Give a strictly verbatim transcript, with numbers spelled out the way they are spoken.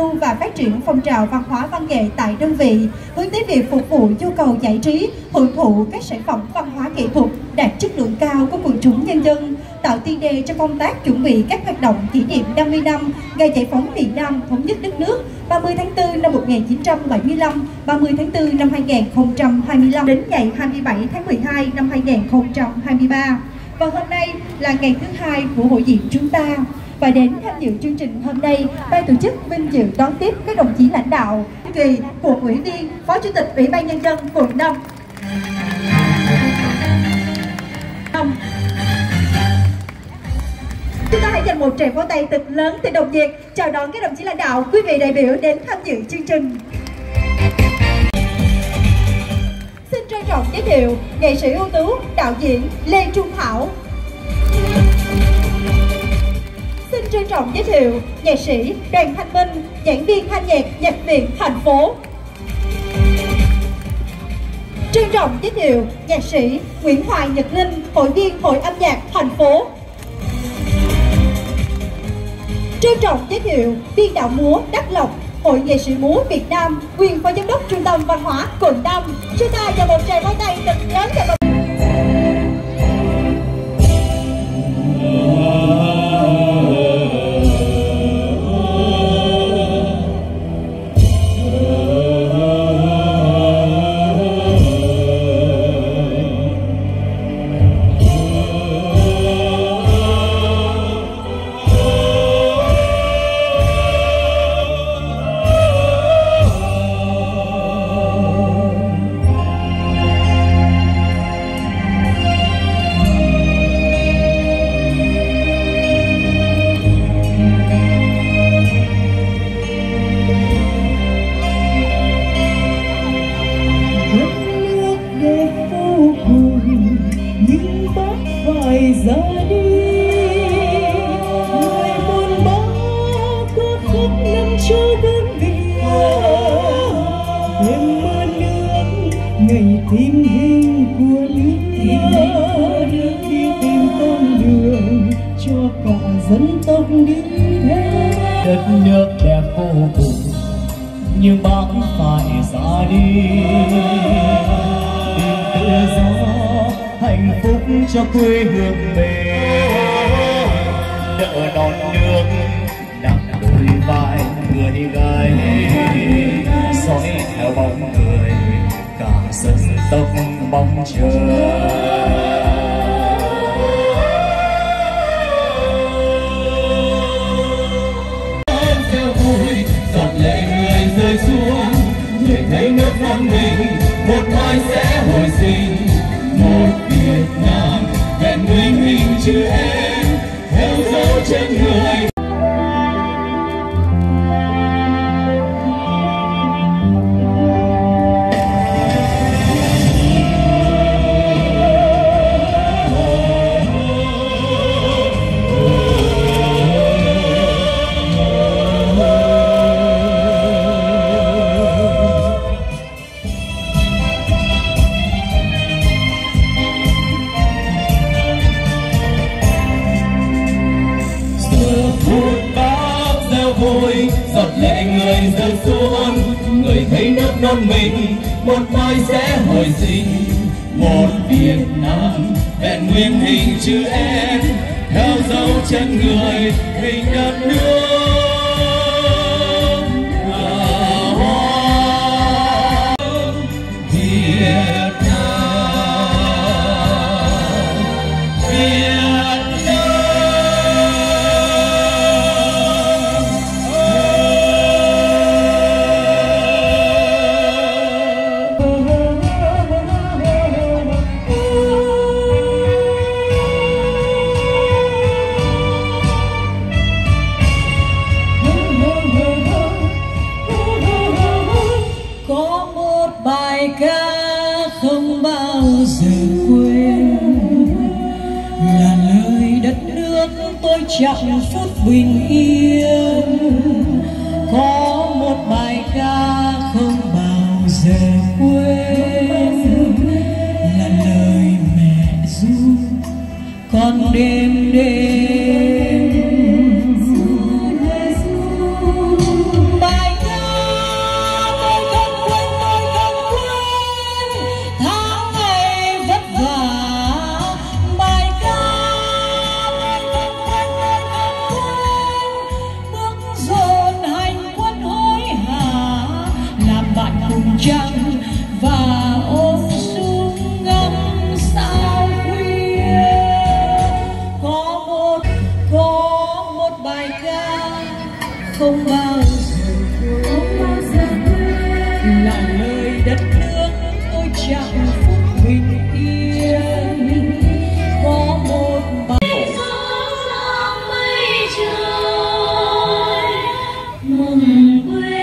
và phát triển phong trào văn hóa văn nghệ tại đơn vị, hướng tới việc phục vụ nhu cầu giải trí, hưởng thụ các sản phẩm văn hóa nghệ thuật đạt chất lượng cao của quần chúng nhân dân, tạo tiền đề cho công tác chuẩn bị các hoạt động kỷ niệm năm mươi năm ngày giải phóng miền Nam thống nhất đất nước ba mươi tháng tư năm một nghìn chín trăm bảy mươi lăm, ba mươi tháng tư năm hai nghìn không trăm hai mươi lăm đến ngày hai mươi bảy tháng mười hai năm hai nghìn không trăm hai mươi ba. Và hôm nay là ngày thứ hai của hội diễn chúng ta. Và đến tham dự chương trình hôm nay, ban tổ chức vinh dự đón tiếp các đồng chí lãnh đạo, kỳ quận ủy viên, phó chủ tịch ủy ban nhân dân quận năm. Chúng ta hãy dành một tràng vỗ tay thật lớn từ đồng nhiệt chào đón các đồng chí lãnh đạo, quý vị đại biểu đến tham dự chương trình. Xin trân trọng giới thiệu nghệ sĩ ưu tú, đạo diễn Lê Trung Thảo. Xin trân trọng giới thiệu nhạc sĩ Đoàn Thanh Minh, giảng viên thanh nhạc Nhạc viện thành phố. Trân trọng giới thiệu nhạc sĩ Nguyễn Hoài Nhật Linh, hội viên Hội âm nhạc thành phố. Trân trọng giới thiệu biên đạo múa Đắc Lộc, Hội nghệ sĩ múa Việt Nam, nguyên phó giám đốc Trung tâm Văn hóa quận năm. Chúng ta dành một tràng vỗ tay thật lớn chào mừng. Tìm hình của nước yêu, đi tìm con đường cho cả dân tộc đi theo. Đất nước đẹp vô cùng nhưng bác phải ra đi, tìm tự do hạnh phúc cho quê hương mình. Nợ non nước nặng đôi vai người gái, dõi theo bóng người cả dân tộc mong chờ. Gieo vui giọt lệ người rơi xuống, người thấy nước non mình một mai sẽ hồi sinh. Một Việt Nam vẹn nguyên hình chữ em theo dấu chân người. Giọt lệ người rơi xuống, người thấy nước non mình một mai sẽ hồi sinh. Một Việt Nam vẹn nguyên hình chữ em theo dấu chân người hình đất nước. Việt Nam, Việt bài ca không bao giờ quên, là lời đất nước tôi chẳng phút bình yên. Có một bài ca không bao giờ quên, là lời mẹ ru con đêm đêm. Ba trăng và ôm xuống ngắm sao khuya. Có một có một bài ca không bao giờ quên, là lời đất nước tôi chẳng phút bình yên. Có một bài gió mây trời mừng quê.